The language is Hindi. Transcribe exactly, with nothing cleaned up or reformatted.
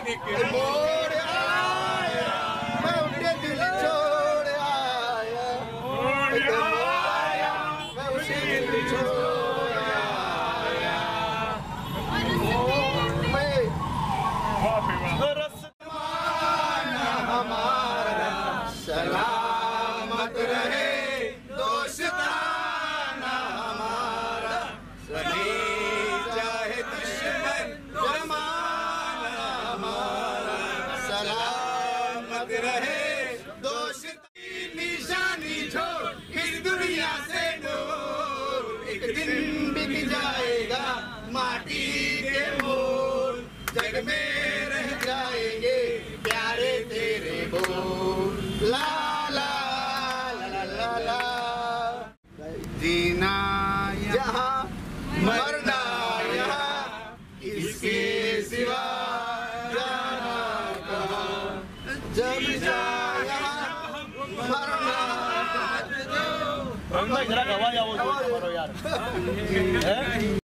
देख के मोड़ आया, मैं उनके दिल छोड़ आया, मोड़ आया, मैं उसे दिल छोड़ आया। हमारा सलामत रहे, दोस्ताना हमारा, सभी चाहे दुश्मन जमाना हमारा, सलामत रहे, दोस्ती निशानी छोड़ इस दुनिया से दूर, एक दिन बिक जाएगा माटी के मोल, जग में रह जाएंगे प्यारे तेरे बोल, ला ला ला ला ला। जीना यहाँ मरना यहाँ, इसके सिवा जाना कहाँ, जब जा यहाँ मरना जरा गवा जाओ यार।